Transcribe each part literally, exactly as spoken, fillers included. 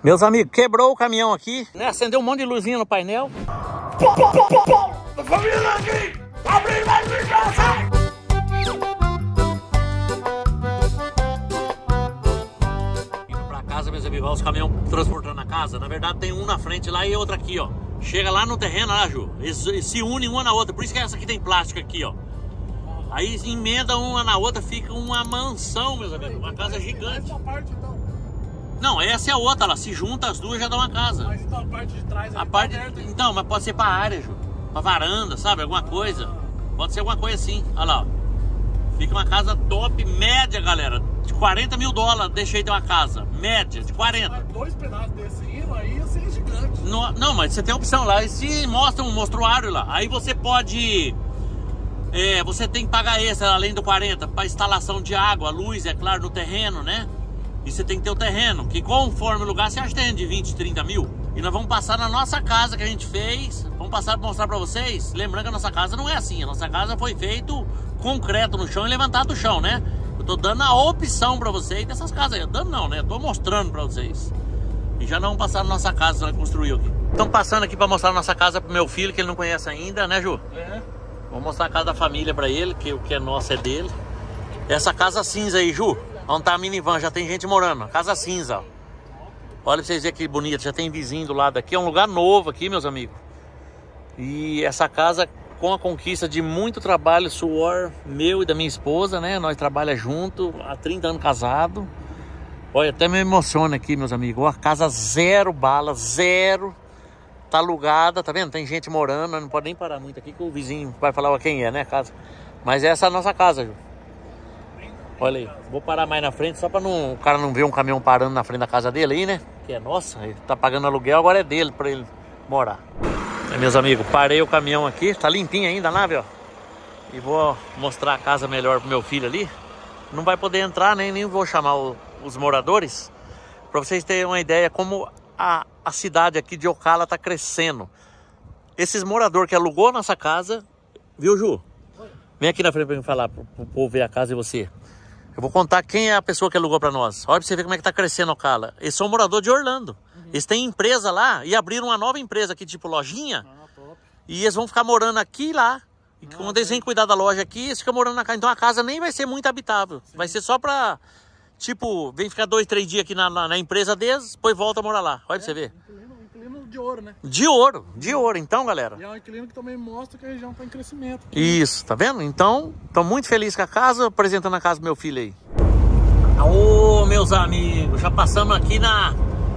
Meus amigos, quebrou o caminhão aqui, né? Acendeu um monte de luzinha no painel. Indo pra casa, meus amigos, olha os caminhões transportando a casa. Na verdade tem um na frente lá e outro aqui, ó. Chega lá no terreno, lá, Ju. Eles, eles se unem uma na outra. Por isso que essa aqui tem plástico aqui, ó. Aí emenda uma na outra, fica uma mansão, meus amigos. Uma casa gigante. Essa parte, então. Não, essa é a outra, ela se junta as duas já dá uma casa. Mas então a parte de trás a parte tá então, mas pode ser pra área, Ju. Pra varanda, sabe? Alguma coisa. Pode ser alguma coisa assim. Olha lá, ó. Fica uma casa top, média, galera. De quarenta mil dólares, deixei de uma casa. Média, de quarenta. Mas dois pedaços desse hino aí ia ser gigante. Não, não, mas você tem a opção lá. E se mostra um mostruário lá. Aí você pode... É, você tem que pagar extra, além do quarenta, pra instalação de água, luz, é claro, no terreno, né? E você tem que ter o terreno, que conforme o lugar você acha que tem de vinte, trinta mil. E nós vamos passar na nossa casa que a gente fez. Vamos passar para mostrar para vocês. Lembrando que a nossa casa não é assim. A nossa casa foi feito concreto no chão e levantado do chão, né? Eu tô dando a opção para vocês dessas casas aí. Dando não, né? Eu tô mostrando para vocês. E já não vamos passar na nossa casa que nós construímos aqui. Estamos passando aqui para mostrar a nossa casa pro meu filho, que ele não conhece ainda, né, Ju? É. Vou mostrar a casa da família para ele, que o que é nosso é dele. Essa casa cinza aí, Ju. Onde tá a minivan, já tem gente morando. Casa cinza, ó. Olha pra vocês verem que bonito. Já tem vizinho do lado aqui. É um lugar novo aqui, meus amigos. E essa casa com a conquista de muito trabalho, suor meu e da minha esposa, né? Nós trabalhamos junto há trinta anos casado. Olha, até me emociona aqui, meus amigos. Ó, casa zero bala, zero. Tá alugada, tá vendo? Tem gente morando. Não pode nem parar muito aqui que o vizinho vai falar quem é, né, a casa. Mas essa é a nossa casa, Ju. Olha aí, vou parar mais na frente só para não, o cara não ver um caminhão parando na frente da casa dele aí, né? Que é nossa, ele tá pagando aluguel, agora é dele para ele morar. Aí, meus amigos, parei o caminhão aqui, tá limpinho ainda a nave, ó. E vou mostrar a casa melhor pro meu filho ali. Não vai poder entrar, nem, nem vou chamar o, os moradores. Para vocês terem uma ideia como a, a cidade aqui de Ocala tá crescendo. Esses moradores que alugou a nossa casa, viu, Ju? Vem aqui na frente para mim falar, pro, pro povo ver a casa e você. Eu vou contar quem é a pessoa que alugou para nós. Olha pra você ver como é que tá crescendo Ocala. Eles são moradores de Orlando. Uhum. Eles têm empresa lá e abriram uma nova empresa aqui, tipo lojinha. Ah, top. E eles vão ficar morando aqui e lá. E ah, quando eles vêm cuidar da loja aqui, eles ficam morando na casa. Então a casa nem vai ser muito habitável. Sim. Vai ser só pra, tipo, vem ficar dois, três dias aqui na, na, na empresa deles, depois volta a morar lá. Olha é, pra você ver. Inquilino, inquilino de ouro, né? De ouro, de ouro. Então, galera. E é um inquilino que também mostra que a região tá em crescimento. Isso, tá vendo? Então, tô muito feliz com a casa, apresentando a casa do meu filho aí. Ô, meus amigos, já passamos aqui na,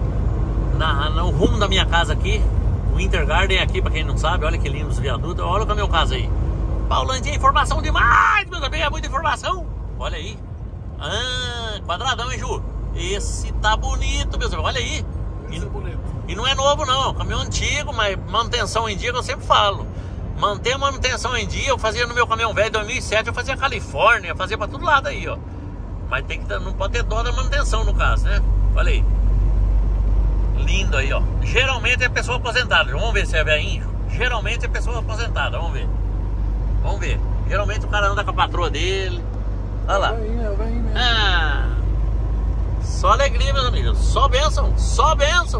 na no rumo da minha casa aqui. O Winter Garden aqui, pra quem não sabe. Olha que lindo os viadutos. Olha o meu casa aí. Paulandinha, informação demais, meus amigos. É muita informação. Olha aí. Ah, quadradão, hein, Ju? Esse tá bonito, meus amigos. Olha aí. Esse e, é bonito. E não é novo, não. Caminhão antigo, mas manutenção em dia, que eu sempre falo. Manter a manutenção em dia. Eu fazia no meu caminhão velho dois mil e sete. Eu fazia Califórnia. Eu fazia pra todo lado aí, ó. Mas tem que, não pode ter dó da manutenção no caso, né? Olha aí. Lindo aí, ó. Geralmente é pessoa aposentada. Vamos ver se é velhinho. Geralmente é pessoa aposentada. Vamos ver. Vamos ver. Geralmente o cara anda com a patroa dele. Olha lá. É o velhinho, é o velhinho mesmo. Ah, só alegria, meus amigos. Só bênção. Só bênção.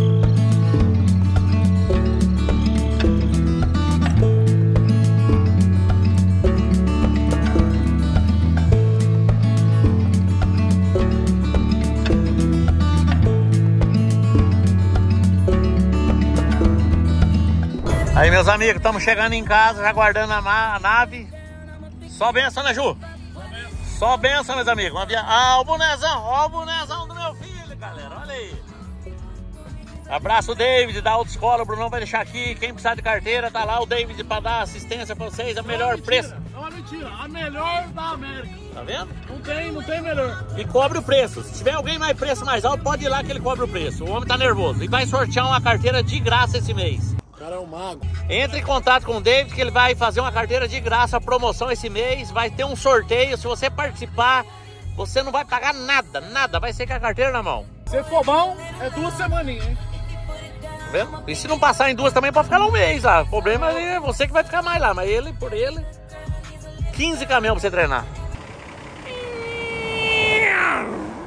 Aí, meus amigos, estamos chegando em casa, já guardando a, a nave. Só benção, né, Ju? Só benção, meus amigos. Uma via... Ah, o bonezão, ó o bonezão do meu filho, galera, olha aí. Abraço o David da autoescola, o Brunão vai deixar aqui. Quem precisar de carteira, tá lá o David para dar assistência para vocês, a melhor preço. É uma mentira, a melhor da América. Tá vendo? Não tem, não tem melhor. E cobre o preço. Se tiver alguém mais preço mais alto, pode ir lá que ele cobre o preço. O homem tá nervoso. E vai sortear uma carteira de graça esse mês. O cara é um mago. Entre em contato com o David que ele vai fazer uma carteira de graça, promoção esse mês. Vai ter um sorteio. Se você participar, você não vai pagar nada, nada. Vai ser com a carteira na mão. Se for bom, é duas semaninhas, hein? Tá vendo? E se não passar em duas também, pode ficar lá um mês. Ah. O problema é você que vai ficar mais lá. Mas ele, por ele, quinze caminhões pra você treinar.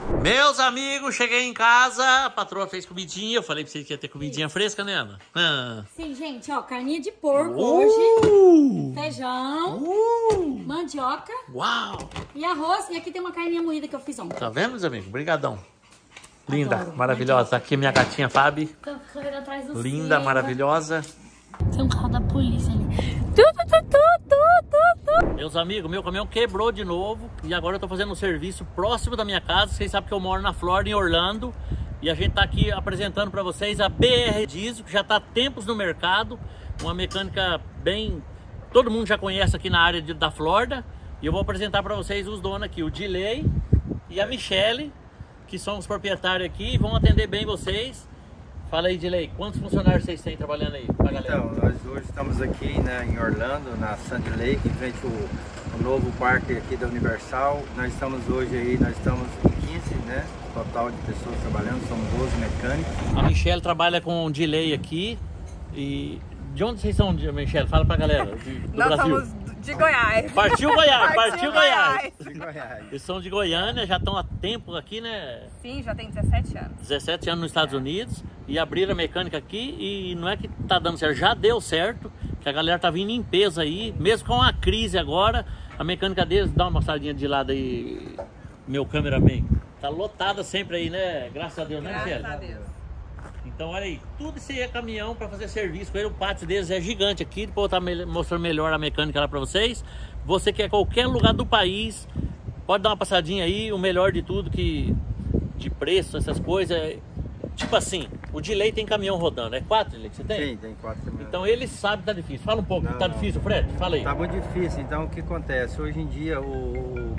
Meus amigos, cheguei em casa, a patroa fez comidinha, eu falei pra vocês que ia ter comidinha fresca, né, Ana? Ah. Sim, gente, ó, carninha de porco Uh! hoje, feijão, Uh! mandioca Uau! e arroz. E aqui tem uma carninha moída que eu fiz ontem. Tá vendo, meus amigos? Brigadão. Linda, Adoro. maravilhosa. Tá aqui minha gatinha Fabi. Tô correndo atrás do Linda, Silva. maravilhosa. Tem um carro da polícia ali. Tu, tu, tu, tu, tu, tu, tu. Meus amigos, meu caminhão quebrou de novo e agora eu tô fazendo um serviço próximo da minha casa. Vocês sabem que eu moro na Flórida, em Orlando, e a gente tá aqui apresentando para vocês a B R Diesel, que já tá há tempos no mercado, uma mecânica bem... todo mundo já conhece aqui na área de, da Flórida, e eu vou apresentar para vocês os donos aqui, o Dilei e a Michele, que são os proprietários aqui e vão atender bem vocês. Fala aí, Dilei, quantos funcionários vocês têm trabalhando aí pra galera? Então, nós hoje estamos aqui, né, em Orlando, na Sandy Lake, em frente ao, ao novo parque aqui da Universal. Nós estamos hoje aí, nós estamos em quinze, né, total de pessoas trabalhando, são doze mecânicos. A Michele trabalha com o Dilei aqui. E de onde vocês são, Michele? Fala pra galera de, do Nós Brasil. somos de Goiás. Partiu Goiás, partiu, Partiu Goiás. De Goiás. Eles são de Goiânia, já estão há tempo aqui, né? Sim, já tem dezessete anos. dezessete anos nos Estados Unidos e abriram a mecânica aqui e não é que tá dando certo, já deu certo, que a galera tá vindo em peso aí, mesmo com a crise agora, a mecânica deles, dá uma mostradinha de lado aí, meu cameraman, tá lotada sempre aí, né? Graças a Deus, né, Michele? Graças a Deus. Então olha aí, tudo isso aí é caminhão para fazer serviço com ele, o pátio deles é gigante aqui, depois eu vou estar mostrando melhor a mecânica lá para vocês. Você que é qualquer lugar do país, pode dar uma passadinha aí, o melhor de tudo, que de preço, essas coisas, tipo assim, o Dilei tem caminhão rodando, é quatro, Dilei, que você tem? Sim, tem quatro caminhões. Então ele sabe que tá difícil, fala um pouco, Não, que tá não. difícil, Fred, fala aí. Tá muito difícil, então o que acontece? Hoje em dia o,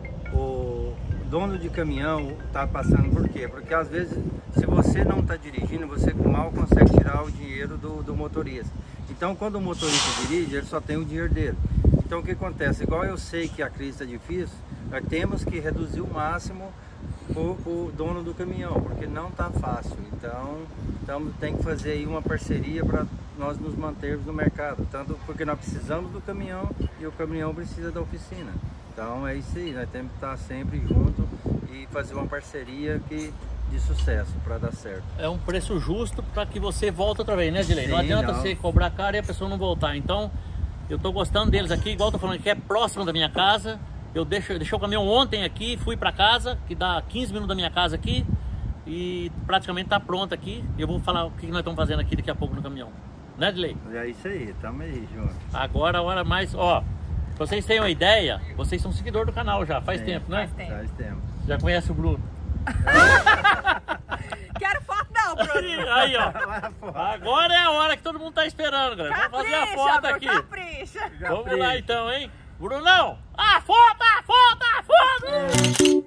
o dono de caminhão tá passando por quê? Porque às vezes, se você não tá dirigindo, você mal consegue tirar o dinheiro do, do motorista. Então quando o motorista dirige, ele só tem o dinheiro dele. Então o que acontece? Igual eu sei que a crise está difícil, nós temos que reduzir o máximo o, o dono do caminhão, porque não está fácil. Então, então tem que fazer aí uma parceria para nós nos mantermos no mercado, tanto porque nós precisamos do caminhão e o caminhão precisa da oficina. Então é isso aí, nós temos que estar sempre junto e fazer uma parceria que de sucesso para dar certo. É um preço justo para que você volte outra vez, né, Dilei? Não Sim, adianta não. você cobrar caro e a pessoa não voltar. Então, eu tô gostando deles aqui, igual eu tô falando que é próximo da minha casa. Eu deixo, deixei o caminhão ontem aqui, fui para casa, que dá quinze minutos da minha casa aqui, e praticamente tá pronto aqui. Eu vou falar o que nós estamos fazendo aqui daqui a pouco no caminhão. Né, Dilei? É isso aí, tamo aí junto. Agora a hora mais, ó, pra vocês terem uma ideia, vocês são seguidor do canal já, faz Sim, tempo, né? faz tempo. Faz tempo. Já conhece o Bruno? Quero foto não, Bruno. Aí, ó. Agora é a hora que todo mundo tá esperando, galera. Vamos fazer a foto Bruno, aqui. capricha. Vamos lá então, hein? Brunão! A foto, a foto, a foto!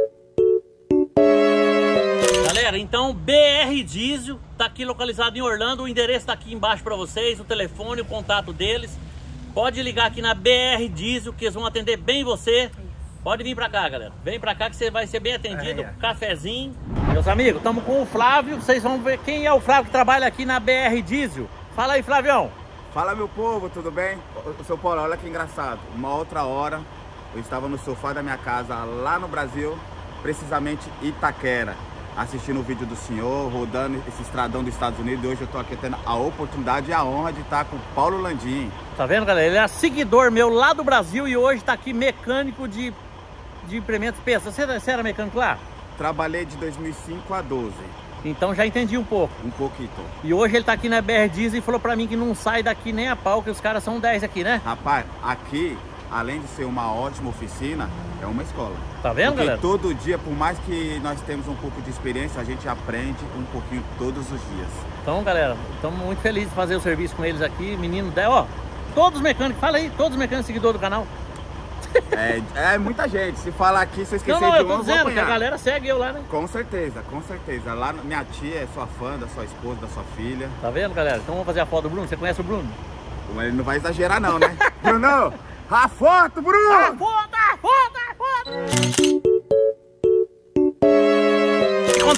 Galera, então B R Diesel tá aqui localizado em Orlando. O endereço tá aqui embaixo para vocês, o telefone, o contato deles. Pode ligar aqui na B R Diesel que eles vão atender bem você. Pode vir pra cá, galera. Vem pra cá que você vai ser bem atendido. É, é. Cafezinho. Meus amigos, estamos com o Flávio. Vocês vão ver quem é o Flávio que trabalha aqui na B R Diesel. Fala aí, Flavião. Fala, meu povo, tudo bem? Ô, seu Paulo, olha que engraçado. Uma outra hora, eu estava no sofá da minha casa lá no Brasil, precisamente Itaquera, assistindo o vídeo do senhor, rodando esse estradão dos Estados Unidos. E hoje eu estou aqui tendo a oportunidade e a honra de estar com o Paulo Landim. Tá vendo, galera? Ele é seguidor meu lá do Brasil e hoje tá aqui mecânico de, de implementos peças. Você, você era mecânico lá? Trabalhei de dois mil e cinco a doze, Então já entendi um pouco. um pouquinho. E hoje ele tá aqui na B R Diesel e falou pra mim que não sai daqui nem a pau, que os caras são dez aqui, né? Rapaz, aqui, além de ser uma ótima oficina, é uma escola. Tá vendo, Porque galera? todo dia, por mais que nós temos um pouco de experiência, a gente aprende um pouquinho todos os dias. Então, galera, estamos muito felizes de fazer o serviço com eles aqui. Menino, ó, todos os mecânicos, fala aí, todos os mecânicos seguidores do canal. É, é muita gente. Se falar aqui, se eu esquecer Não, não, de eu um, tô eu vou dizendo que a apanhar. galera segue eu lá, né? Com certeza, com certeza. Lá, minha tia é sua fã, da sua esposa, da sua filha. Tá vendo, galera? Então vamos fazer a foto do Bruno. Você conhece o Bruno? Mas ele não vai exagerar não, né? Bruno, a foto, Bruno! A foto, a foto, a foto! O que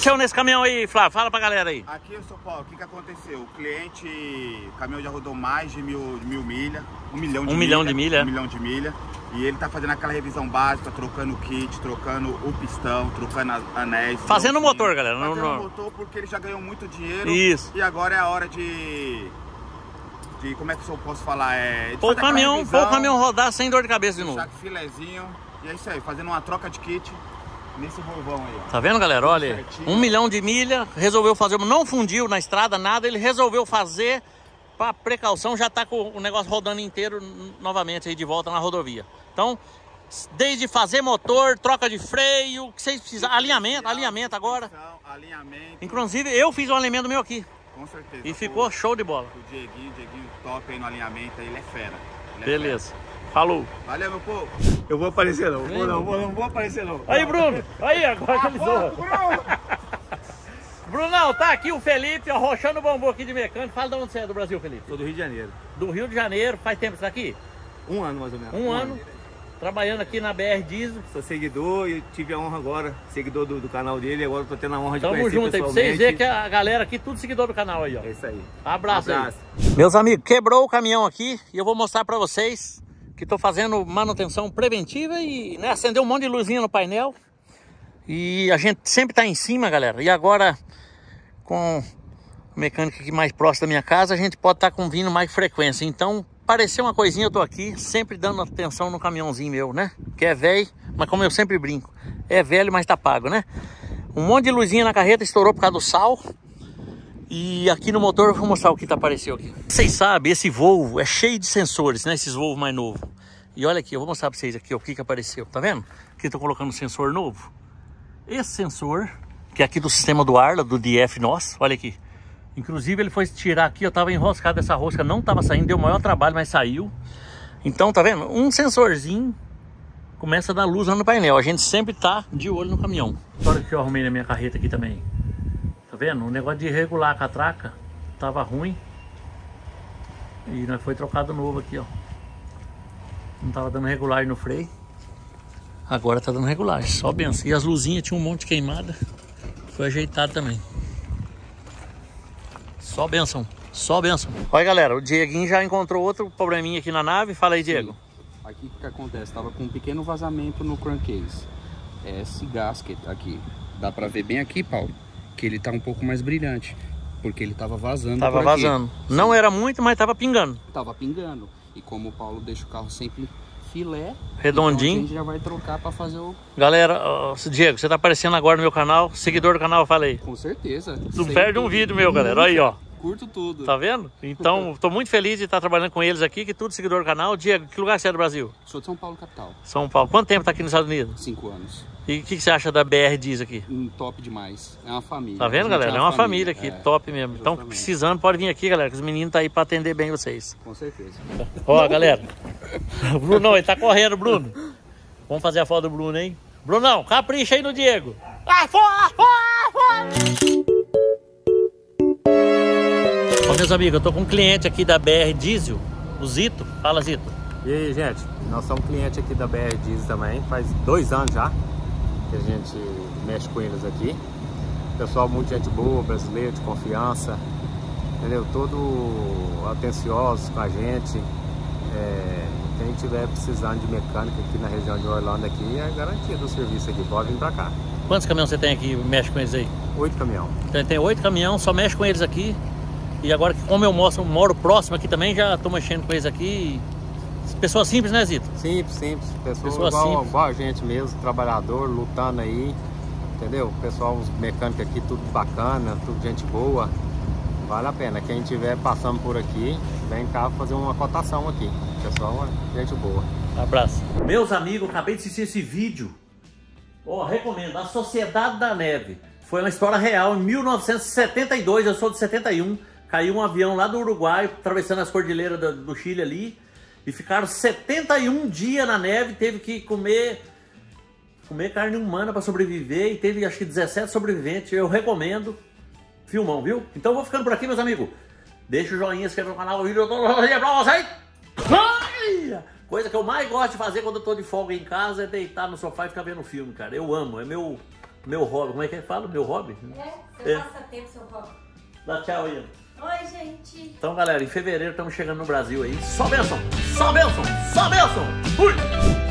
aconteceu nesse caminhão aí, Flávio? Fala pra galera aí. Aqui, São Paulo, o que que aconteceu? O cliente, o caminhão já rodou mais de mil, mil milha, um milhão de um milha. milhão de milha. Um milhão de milha. E ele tá fazendo aquela revisão básica, trocando o kit, trocando o pistão, trocando as anéis. Fazendo o motor, galera. Fazendo no, o no... motor porque ele já ganhou muito dinheiro. Isso. E agora é a hora de... de como é que eu posso falar? É, Pô o caminhão, pô o caminhão rodar sem dor de cabeça de novo. Saco filezinho. E é isso aí, fazendo uma troca de kit nesse Volvão aí, ó. Tá vendo, galera? Olha, um milhão de milha, resolveu fazer, não fundiu na estrada, nada, ele resolveu fazer pra precaução, já tá com o negócio rodando inteiro novamente aí de volta na rodovia. Então, desde fazer motor, troca de freio, o que vocês precisarem, alinhamento, alinhamento agora. Alinhamento. Inclusive, eu fiz o alinhamento meu aqui. Com certeza. E ficou show de bola. O Dieguinho, o Dieguinho top aí no alinhamento, ele é fera. Ele é Beleza. Fera. Falou. Valeu, meu povo. Eu vou aparecer não, vou não, vou não, vou aparecer não. Aí, Bruno. Aí, agora que ele zoa. Brunão, tá aqui o Felipe arrochando o bambu aqui de mecânico. Fala de onde você é do Brasil, Felipe. Sou do Rio de Janeiro. Do Rio de Janeiro. Faz tempo que você tá aqui? Um ano mais ou menos. Um, um ano. ano. Trabalhando aqui na B R Diesel. Sou seguidor e tive a honra agora, seguidor do, do canal dele, agora tô tendo a honra de Tamo conhecer junto aí, pra vocês verem que a galera aqui, tudo seguidor do canal aí, ó. É isso aí. Abraço, um abraço aí. Meus amigos, quebrou o caminhão aqui e eu vou mostrar pra vocês que tô fazendo manutenção preventiva e né, acendeu um monte de luzinha no painel. E a gente sempre tá em cima, galera. E agora, com o mecânico aqui mais próximo da minha casa, a gente pode estar tá com vindo mais frequência. Então, pareceu uma coisinha, eu tô aqui sempre dando atenção no caminhãozinho meu, né? Que é velho, mas como eu sempre brinco, é velho, mas tá pago, né? Um monte de luzinha na carreta estourou por causa do sal. E aqui no motor eu vou mostrar o que tá apareceu aqui. Vocês sabem, esse Volvo é cheio de sensores, né? Esses Volvo mais novos. E olha aqui, eu vou mostrar pra vocês aqui ó, o que que apareceu. Tá vendo? Aqui eu tô colocando um sensor novo. Esse sensor, que é aqui do sistema do Arla, do D F nosso, olha aqui. Inclusive ele foi tirar aqui, eu tava enroscado, essa rosca não tava saindo, deu o maior trabalho, mas saiu. Então, tá vendo? Um sensorzinho começa a dar luz lá no painel. A gente sempre tá de olho no caminhão. Olha o que eu arrumei na minha carreta aqui também. Tá vendo? O negócio de regular a catraca tava ruim. E nós foi trocado novo aqui, ó. Não tava dando regulagem no freio. Agora tá dando regulagem, só benção. E as luzinhas tinham um monte de queimada. Foi ajeitado também. Só benção, só benção. Olha, galera, o Dieguinho já encontrou outro probleminha aqui na nave. Fala aí, Diego. Sim. Aqui o que, que acontece? Tava com um pequeno vazamento no crankcase. É esse gasket aqui. Dá pra ver bem aqui, Paulo, que ele tá um pouco mais brilhante. Porque ele tava vazando. Tava vazando. Não era muito, mas tava pingando. Tava pingando. E como o Paulo deixa o carro sempre filé, redondinho, então a gente já vai trocar pra fazer o... Galera, uh, Diego, você tá aparecendo agora no meu canal. Seguidor do canal, fala aí. Com certeza. Não perde um vídeo meu, galera. Olha aí, ó. Curto tudo. Tá vendo? Então, tô muito feliz de estar trabalhando com eles aqui, que tudo seguidor do canal. Diego, que lugar você é do Brasil? Sou de São Paulo, capital. São Paulo. Quanto tempo tá aqui nos Estados Unidos? Cinco anos. E o que, que você acha da B R Diesel aqui? Um top demais. É uma família. Tá vendo, galera? É uma família, família aqui, é, top mesmo. Então, justamente. Precisando, pode vir aqui, galera, que os meninos tá aí pra atender bem vocês. Com certeza. Ó, galera. Bruno, ele tá correndo, Bruno. Vamos fazer a foto do Bruno, hein? Brunão, capricha aí no Diego. Ah, fora, fora, fora! Ó, meus amigos, eu tô com um cliente aqui da B R Diesel, o Zito. Fala, Zito. E aí, gente? Nós somos cliente aqui da B R Diesel também, faz dois anos já que a gente mexe com eles aqui. Pessoal muito gente boa, brasileiro, de confiança, entendeu? Todo atencioso com a gente. É, quem tiver precisando de mecânica aqui na região de Orlando aqui, é garantia do serviço aqui, pode vir pra cá. Quantos caminhões você tem aqui e mexe com eles aí? Oito caminhões. Então tem oito caminhões, só mexe com eles aqui. E agora que como eu mostro, moro próximo aqui também, já tô mexendo com eles aqui. Pessoa simples, né, Zito? Simples, simples. Pessoa, Pessoa igual, simples. igual a gente mesmo, trabalhador, lutando aí, entendeu? Pessoal, os mecânicos aqui, tudo bacana, tudo gente boa. Vale a pena. Quem estiver passando por aqui, vem cá fazer uma cotação aqui. Pessoal, gente boa. Abraço. Meus amigos, acabei de assistir esse vídeo. Ó, oh, recomendo. A Sociedade da Neve. Foi uma história real. Em mil novecentos e setenta e dois, eu sou de setenta e um, caiu um avião lá do Uruguai, atravessando as cordilheiras do, do Chile ali. E ficaram setenta e um dias na neve, teve que comer, comer carne humana para sobreviver. E teve acho que dezessete sobreviventes. Eu recomendo. Filmão, viu? Então eu vou ficando por aqui, meus amigos. Deixa o joinha, inscreva no canal, o vídeo eu tô pra vocês. Coisa que eu mais gosto de fazer quando eu tô de folga em casa é deitar no sofá e ficar vendo filme, cara. Eu amo, é meu Meu hobby, como é que fala? Meu hobby? É, seu É. passatempo, seu hobby. Dá tchau aí. Oi, gente. Então, galera, em fevereiro estamos chegando no Brasil aí. Só bênção! Só bênção! Só bênção! Fui!